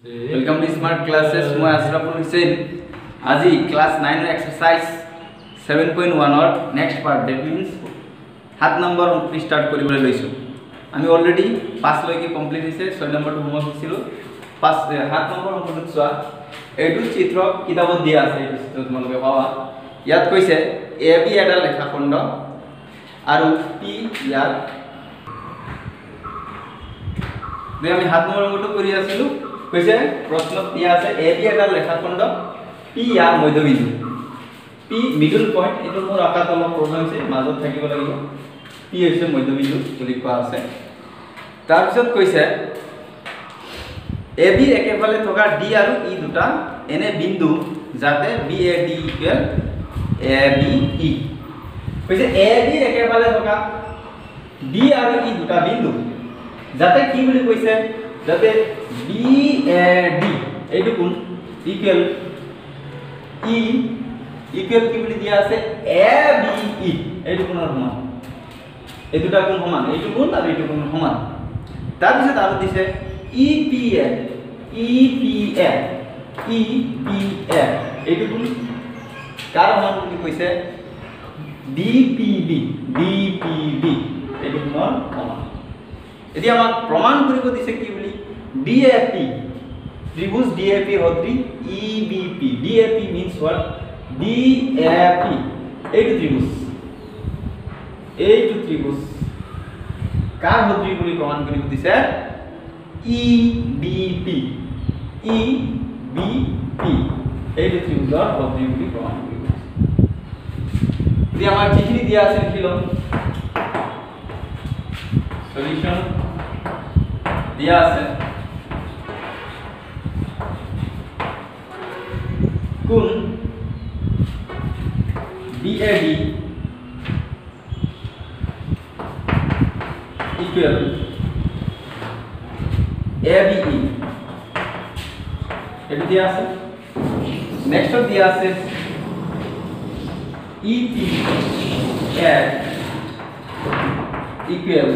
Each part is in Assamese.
Welcome to Smart Classes. I am Ashraful Hussain. Aji class 9 exercise 7.1 or next part, that means 7 number start koribole loisu. Ami already 5 loike complete hoise, 6 number to homework hosilo. 7 number onko chua etu chitro kitabot dia ase, etu tomaloke pawa. Yat koise AB eta lekha kondo aru P yat de ami 7 number onko kori asilu. কৈছে প্রশ্ন দিয়া আছে এবি এটা লেখাখণ্ড পি ইয়াৰ মধ্যবিন্দু পি মিডল পয়েন্ট এটো মোৰ আকাত অলপ প্ৰবলেম আছে মাজত থাকিব লাগিব পি হৈছে মধ্যবিন্দু বুলি কোৱা আছে তাৰ পিছত কৈছে এবি একেফালে থকা ডি আৰু ই দুটা এনে বিন্দু যাতে বিএডি ইকুৱেল এবিই কৈছে এবি একেফালে থকা ডি আৰু ই দুটা বিন্দু যাতে কি বুলি কৈছে যাতে BAD এইটো কোন ইকুৱেল ই ইকুৱেল কি বুলি দিয়া আছে ABE এইটো কোনৰ সমান এই দুটা কোন সমান এইটো কোন আৰু এইটো কোন সমান তাৰ পিছত আৰু দিছে EPF এইটো কোন কাৰ সমান বুলি কৈছে DPB এইটো কোনৰ সমান এতিয়া আমাক প্ৰমাণ কৰিব দিছে কি বুলি DAP tribus DAP hodri EBP DAP means what DAP eight tribus कार hodri boli proman kori dise EBP eight tribus or hodri boli proman kori dia amar chichini dia ase likhilo solution dia ase কোন BAD equal ABE এটো দিয়া আছে নেক্সট দিয়া আছে EPF equal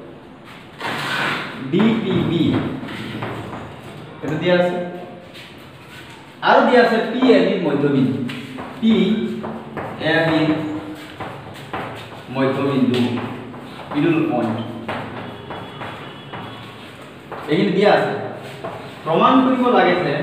DPB এটো দিয়া আছে আর দিয়া আছে PAB মধ্যবিন্দু PAB মধ্যবিন্দু মিডল পয়েন্ট এইখিনি দিয়া আছে প্রমাণ কৰিব লাগিছে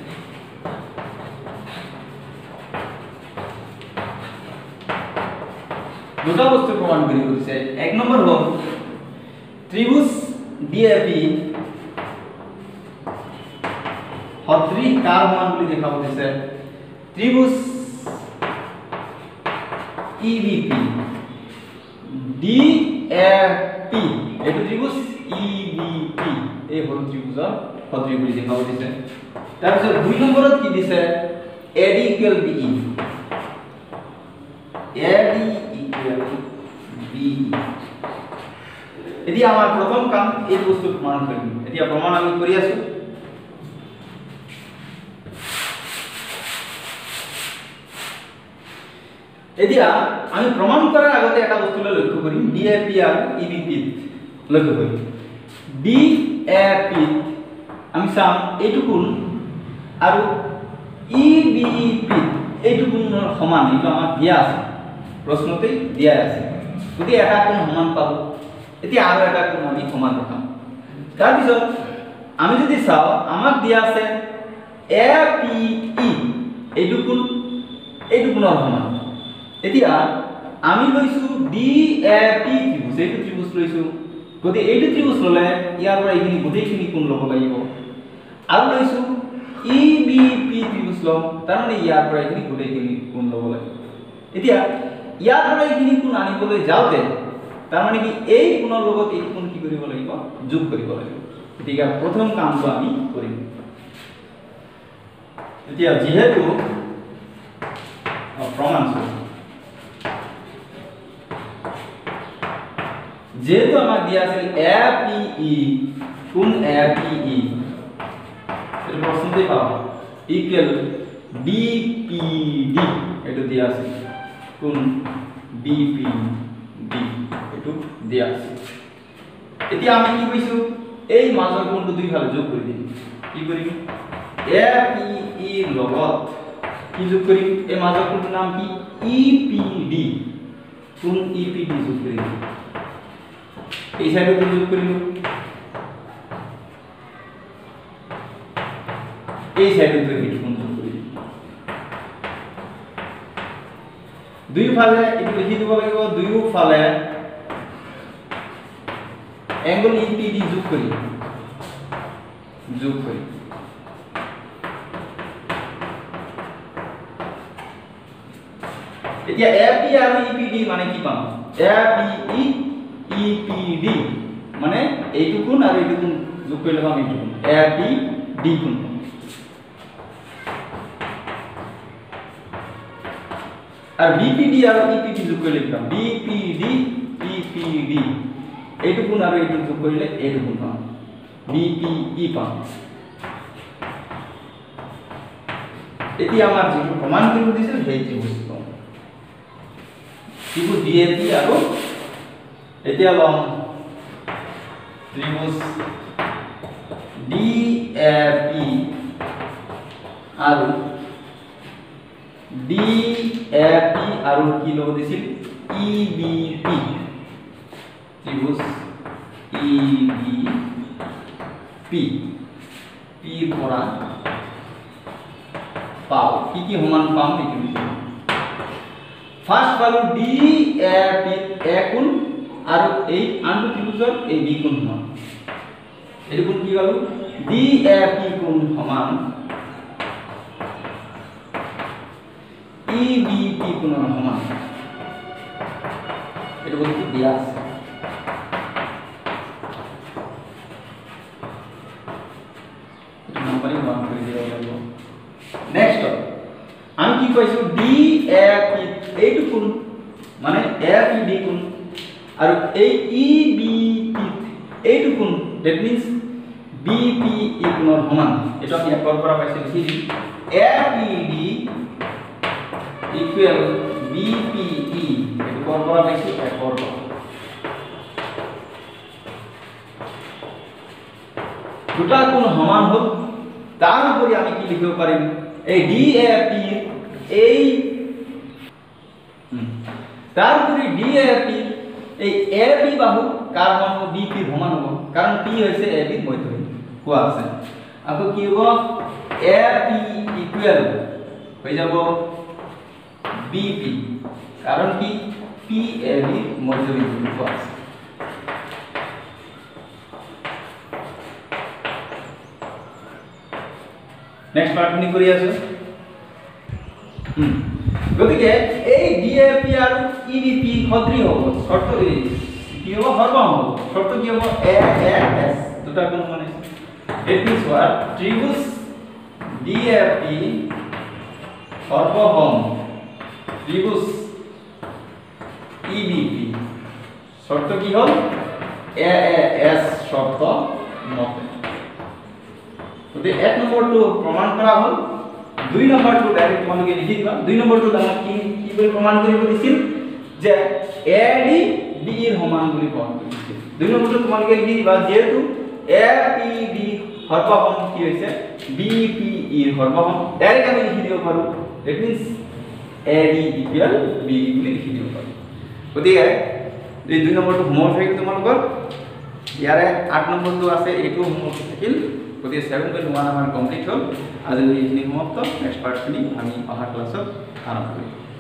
দুটা বস্তু প্রমাণ কৰিব দিছে এক নম্বৰ হ'ল ত্রিভুজ DAP hodri कार मान বুলি দেখাব দিছে ত্রিভুজ EBP DAP এটো ত্রিভুজ EBP এই হল ত্রিভুজৰ hodri বুলি দেখাব দিছে তাৰ পিছত দুই নম্বৰত কি দিছে AD equal BE AD equal BE এতিয়া আমাৰ প্ৰথম কাম এই বস্তু প্ৰমাণ কৰিম এতিয়া প্ৰমাণ আমি কৰি আছো এতিয়া আমি প্রমাণ করার আগতে একটা বস্তুলে লক্ষ্য করি DAP আর EBP লক্ষ্য করি DAP আমি সাম এইটুকুন আর EBP এইটুকুনৰ সমান এইটো আমাক দিয়া আছে প্ৰশ্নতে দিয়া আছে যদি এটা কোণ সমান পাবো এতিয়া আৰু এটা কোণ আমি সমান ৰাখাম তাৰ পিছত আমি যদি চাও আমাক দিয়া আছে APE এইটুকুনৰ সমান এতিয়া আমি লৈছো DAP ত্রিভুজ এইটো ত্রিভুজ লৈছো গতি এইটো ত্রিভুজ ললে ইয়াৰ পৰা এইখিনি গোটেইখিনি কোণ লব লাগিব আৰু লৈছো EBP ত্রিভুজ লম তাৰ মানে ইয়াৰ পৰা এইখিনি গোটেইখিনি কোণ লব লাগিব এতিয়া ইয়াৰ পৰা এইখিনি কোণ আনিবলৈ যাওতে তাৰ মানে কি এই কোণৰ লগত এই কোণ কি কৰিব লাগিব যোগ কৰিব লাগিব এতিয়া প্ৰথম কামটো আমি কৰিম এতিয়া যেহেতু প্ৰমাণ যেহেতু আমাক দিয়া আছিল APE কোন APE এর প্রশ্নতেই পাবো ইকুয়াল DPD এটো দিয়া আছে কোন DPD এটো দিয়া আছে এতিয়া আমি কি কইছো এই মাজৰ কোণটো দুই ফালে যোগ কৰি দিম কি কৰিম এ পি ই লগত কি যোগ কৰিম এই মাজৰ কোনটোৰ নাম কি ই পি ডি কোন ই পি ডি যোগ কৰিম এই সাইডে কোন যোগ কৰিম এই সাইডে তো হিট কোন যোগ কৰিম দুইফালে এটো লিখি দিব লাগিব দুইফালে एंगल ईपीडी যোগ করি এতিয়া এপি আৰু ইপিডি মানে কি পাম এপি ইপিডি মানে এইটো কোণ আৰু এইটো কোণ যোগ কৰিলে পাম এইটো কোণ এপি ডি কোণ আৰু বিপিডি আৰু ইপিডি যোগ কৰিলে পাম বিপিডি ইপিডি এইটো কোণ আৰু এইটো যোগ কৰিলে এইটো কোণ পাম বিপিই পাম এতিয়া আমাৰ যিটো সমান ত্ৰিভুজ দিছিল সেই ত্ৰিভুজটো পাম ত্ৰিভুজ ডিএপি আৰু এতিয়া লম ত্ৰিভুজ ডিএপি আৰু ডিএপি আৰু কি লব দিছিল ইবিপি ত্রিভুজ ইবিপি পি পৰা পাও কি কি সমান পাম এইটো ফার্স্ট পালো ডিএপি এ কোণ আৰু এই আনটো ত্ৰিভুজৰ এই বি কোণ সমান এইটো কোণ কি পালো ডিএপি কোণ সমান ইবিপি কোণৰ সমান এইটো বস্তু দিয়া আছে नेक्स्ट আমি কি কৈছো ডিএপি এইটো কোণ মানে এপিডি কোণ আৰু এই ইবিপি এইটো কোণ দ্যাট মিন্স বিপি কোণৰ সমান এটা আমি একৰ পৰা পাইছো কি এপিডি ইকুৱেল বিপিই এইটো কৰ পৰা পাইছো একৰ পৰা দুটা কোণ সমান হ'ল তার উপরে আমি কি লিখতে পারি এই ডিএপি এই তার উপরে ডিএপি এই এবি বাহু কার সমান হ'ব বিপি সমান হ'ব কারণ পি হৈছে এবি মধ্যবিন্দু কোৱা আছে আকৌ কি হ'ব এবি ইকুৱেল হৈ যাব বিপি কারণ কি পি এবি মধ্যবিন্দু কোৱা আছে नेक्स्ट पार्ट নি কৰি আছে গতিকে এই ডিএপি আৰু ইবিপি সদৃশ হ'ব শর্ত কি হ'ব সৰ্বসম হ'ব শর্ত কি হ'ব এ এস দুটা কোণ মানে ইট মিন্স হোৱাট ত্রিভুজ ডিএপি সৰ্বসম ত্রিভুজ ইবিপি শর্ত কি হ'ল এ এস শর্ত মতে तो एक नंबर तो प्रमाण करा हल दुई नंबर तो डायरेक्ट তোমালোকে লিখি দিবা দুই নম্বৰ তো আমাক কি কি কৰি প্ৰমাণ কৰিব দিছিল যে এডি বি এর সমান বুলি প্ৰমাণ কৰিছিল দুই নম্বৰ তো তোমালোকে লিখি দিবা যেহেতু এপিডি সৰ্বসম কি হৈছে বিপি এর সৰ্বসম ডাইরেক্ট আমি লিখি দিব পাৰো that means A D equal B বুলি লিখি দিব পাৰো গতিকে এই দুই নম্বৰ তো হোমৱৰ্ক থাকিল তোমালোকৰ ইয়াৰে 8 নম্বৰ তো আছে এইটো হোমৱৰ্ক থাকিল গতিকে 7.1 আমাৰ কমপ্লিট হ'ল আজি এইখিনি সমাপ্ত নেক্সট পাৰ্টখিনি আমি অহা ক্লাছত আৰম্ভ কৰিম